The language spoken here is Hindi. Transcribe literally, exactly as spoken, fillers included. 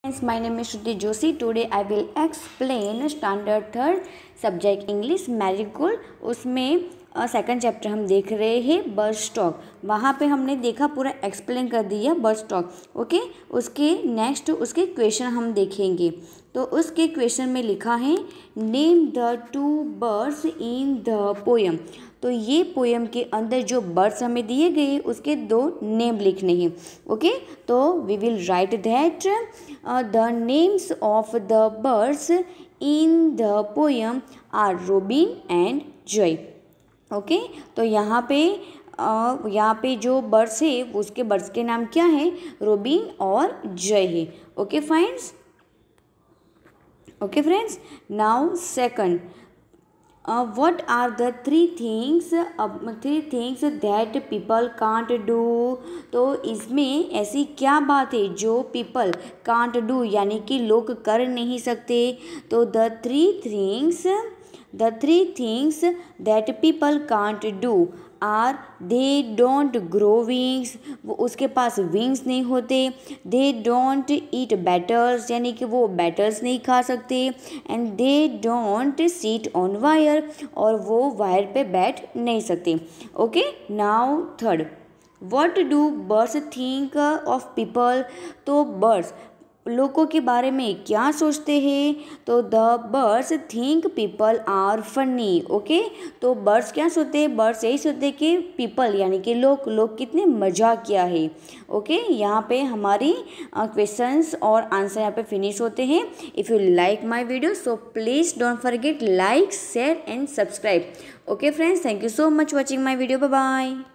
Friends, my name is Shruti Joshi. Today I will explain standard third subject English marigold. उसमें सेकंड चैप्टर हम देख रहे हैं बर्ड स्टॉक. वहाँ पे हमने देखा पूरा एक्सप्लेन कर दिया बर्ड स्टॉक. ओके, उसके नेक्स्ट उसके क्वेश्चन हम देखेंगे. तो उसके क्वेश्चन में लिखा है name the two birds in the poem. तो ये पोएम के अंदर जो बर्ड्स हमें दिए गए उसके दो नेम लिखने हैं. ओके, तो we will write that the names of the birds in the poem are robin and jay. Okay, तो यहाँ पे uh, यहाँ पे जो बर्ड्स है उसके बर्ड्स के नाम क्या है, रोबिन और जॉय है. Okay friends, okay friends. Now second, what are the three things three things that people can't do. तो इसमें ऐसी क्या बात है जो पीपल कांट डू यानी कि लोग कर नहीं सकते. तो the three things the three things that people can't do are they don't grow wings. वो उसके पास विंग्स नहीं होते. दे डोंट ईट बैटर्स यानी कि वो बैटर्स नहीं खा सकते. And they don't sit on wire और वो वायर पे बैठ नहीं सकते. Okay, now third, what do birds think of people. तो बर्ड्स लोगों के बारे में क्या सोचते हैं. तो the birds think people are funny. Okay, तो बर्ड्स क्या सोचते हैं, बर्ड्स यही सोचते हैं कि पीपल यानी कि लोग लोग कितने मजाक किया है. ओके, यहाँ पे हमारी क्वेश्चंस और आंसर यहाँ पे फिनिश होते हैं. If you like my video so please don't forget like share and subscribe. Okay friends, thank you so much watching my video. Bye bye.